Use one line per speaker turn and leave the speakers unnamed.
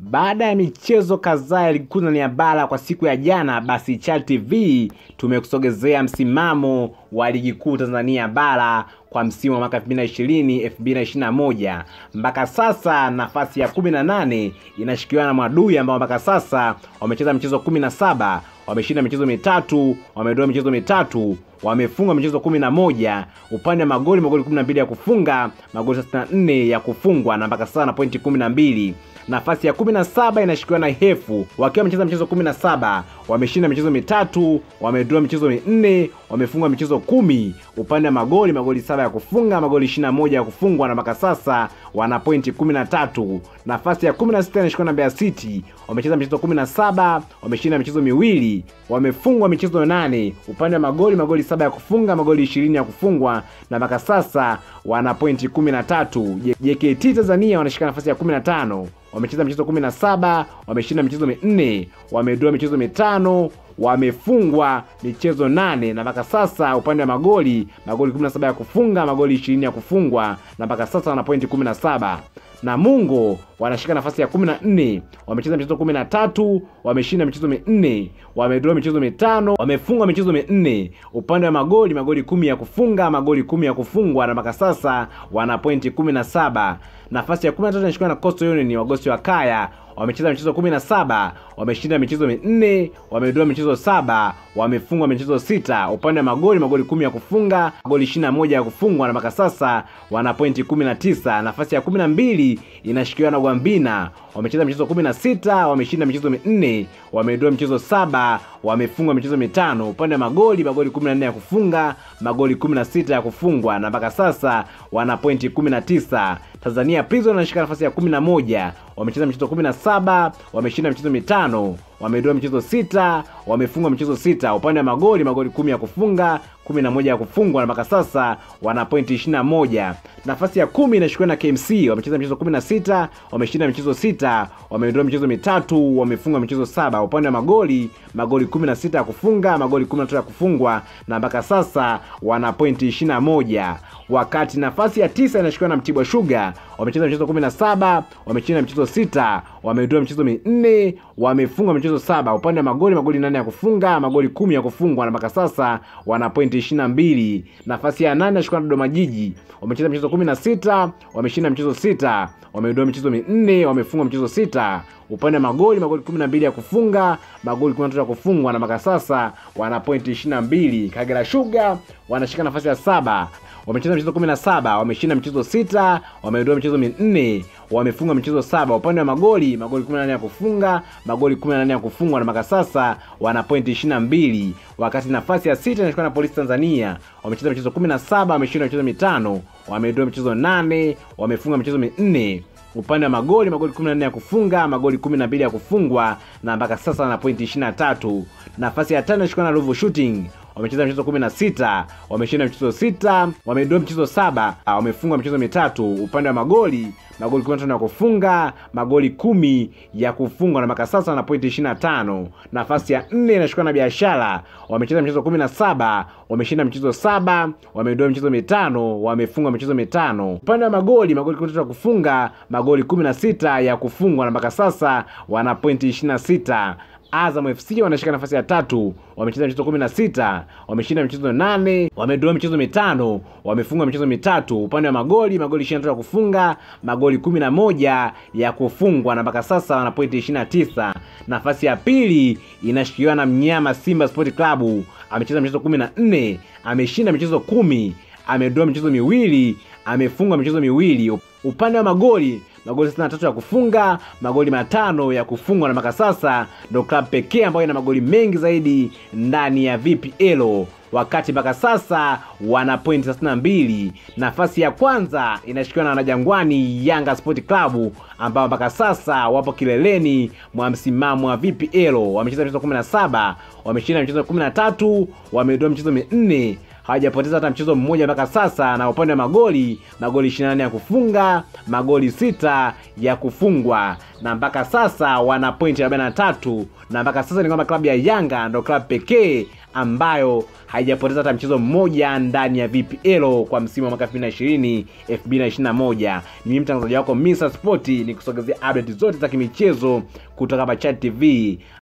Baada ya michezo kadhaa ya ligi kuu ya bara kwa siku ya jana, basi Chal TV tumekusogezea msimamo wa ligi kuu Tanzania bara kwa msimu wa mwaka 2020-2021. Mpaka sasa nafasi ya 18 inashikiliwa na Mwadui ambao mpaka sasa wamecheza michezo 17, wameshinda michezo 3, wamedraw michezo 3, wamefunga michezo 11. Upande wa magoli 12 ya kufunga, magoli 64 ya kufungwa, na mpaka sasa na pointi 12. Nafasi ya 17 inashikiliwa na Hefu wakiwa wamecheza michezo 17, wameshinda michezo 3, wamedraw michezo 4, wamefunga michezo 10. Upande wa magoli 7 ya kufunga, magoli 21 ya kufungwa, na mpaka sasa wana pointi 13. Nafasi ya 16 inashikiliwa na Mbeya City, wamecheza michezo 17, wameshinda michezo 2, wamefungwa michezo 8. Upande wa magoli 7 ya kufunga, magoli 20 ya kufungwa, na mpaka sasa wana pointi 13. JKT Tanzania wanashika nafasi ya 15, wamecheza michezo 17, wameshinda michezo 4, wamedraw michezo 5, wamefungwa michezo 8, na mpaka sasa upande wa magoli 17 ya kufunga, magoli 20 ya kufungwa, na mpaka sasa wana pointi 17. Namungo wanashika nafasi ya 14, wamecheza michezo 13, wameshinda michezo 4, wamedraw michezo 5, wamefungwa michezo 4. Upande wa magoli 10 ya kufunga, magoli 10 ya kufungwa, na mpaka sasa wana pointi 17. Nafasi ya 13 inashikwa na Coastal Union Wagosi wa Kaya, wamecheza michezo 17, wameshinda michezo 4, wamedraw michezo 7, wamefungwa michezo 6. Upande wa magoli 10 ya kufunga, magoli 21 ya kufungwa, na mpaka sasa wana pointi 19. Nafasi ya 12 inashikiliwa na Gwambina, wamecheza michezo 16, wameshinda michezo 4, wamedraw michezo 7, wamefungwa michezo 5. Upande wa magoli 14 ya kufunga, magoli 16 ya kufungwa, na mpaka sasa wana pointi 19. Tanzania Prison wanashika nafasi ya 11, wamecheza michezo 17, wameshinda michezo 5, wamedraw michezo 6, wamefungwa michezo 6. Upande wa magoli 10 ya kufunga, 11 ya kufungwa, na mpaka sasa wana pointi 21. Nafasi ya 10 inashikwa na KMC, wamecheza michezo 16, wameshinda michezo 6, wamedraw michezo 3, wamefunga michezo 7. Upande wa magoli 16 ya kufunga, magoli 13 ya kufungwa, na mpaka sasa wana pointi 21. Wakati nafasi ya 9 inashikwa na Mtibwa Sugar, wamecheza michezo 17, wameshinda michezo 6, wamedraw michezo 4, wamefunga michezo 7. Upande wa magoli 8 ya kufunga, magoli 10 ya kufungwa, na mpaka sasa wana pointi 22. Nafasi ya 8 inashikwa na Dodoma Jiji, wamecheza michezo 16, wameshinda michezo 6, wamedraw michezo 4, wamefunga michezo 6. Upande wa magoli 12 ya kufunga, magoli 13 ya kufungwa, na mpaka sasa wana pointi 22. Kagera Sugar wanashika nafasi ya 7, wamecheza michezo 17, wameshinda michezo 6, wamedraw michezo 4, wamefunga michezo 7. Upande wa magoli 18 ya kufunga, magoli 18 ya kufungwa, na mpaka sasa wana pointi 22. Wakati nafasi ya 6 inashikwa na Polisi Tanzania, wamecheza michezo 17, wameshinda michezo 5, wamedraw michezo 8, wamefunga michezo 4. Upande wa magoli 14 ya kufunga, magoli 12 ya kufungwa, na mpaka sasa wana pointi 23. Nafasi ya 5 inashikwa na Ruvu Shooting, wamecheza michezo 16, wameshinda michezo 6, wamedraw michezo 7, wamefunga michezo 3. Upande wa magoli 15 ya kufunga, magoli 10 ya kufungwa, na mpaka sasa na pointi 25. Nafasi ya 4 inashikwa na Biashara, wamecheza michezo 17, wameshinda michezo 7, wamedraw michezo 5, wamefunga michezo 5. Upande wa magoli 13 ya kufunga, magoli 16 ya kufungwa, na mpaka sasa wana pointi 26. Azam FC wanashika nafasi ya 3, wamecheza michezo 16, wameshinda michezo 8, wamedraw michezo 5, wamefunga michezo 3. Upande wa magoli 23 ya kufunga, magoli 11 ya kufungwa, na mpaka sasa wana pointi 29. Nafasi ya pili inashikiliwa na Mnyama Simba Sport Club, amecheza michezo 14, ameshinda michezo 10, amedraw michezo 2, amefunga michezo 2. Upande wa magoli 63 ya kufunga, magoli 5 ya kufungwa, na mpaka sasa ndo club pekee ambayo ina magoli mengi zaidi ndani ya VPL. Wakati mpaka sasa wana pointi 32. Nafasi ya kwanza inashikiliwa na Wanajangwani Yanga Sport Club, ambao mpaka sasa wapo kileleni mwa msimamo wa VPL. Wamecheza michezo 17, wameshinda michezo 13, wamedraw michezo 4, hawajapoteza hata mchezo mmoja mpaka sasa. Na upande wa magoli 28 ya kufunga, magoli 6 ya kufungwa, na mpaka sasa wana pointi 43. Na mpaka sasa ni kwamba klabu ya Yanga ndio klabu pekee ambayo haijapoteza hata mchezo mmoja ndani ya VPL kwa msimu wa mwaka 2020 2021. Ni mimi mtangazaji wako Mr. Sport, nikusogezea update zote za kimichezo kutoka hapa Chat TV.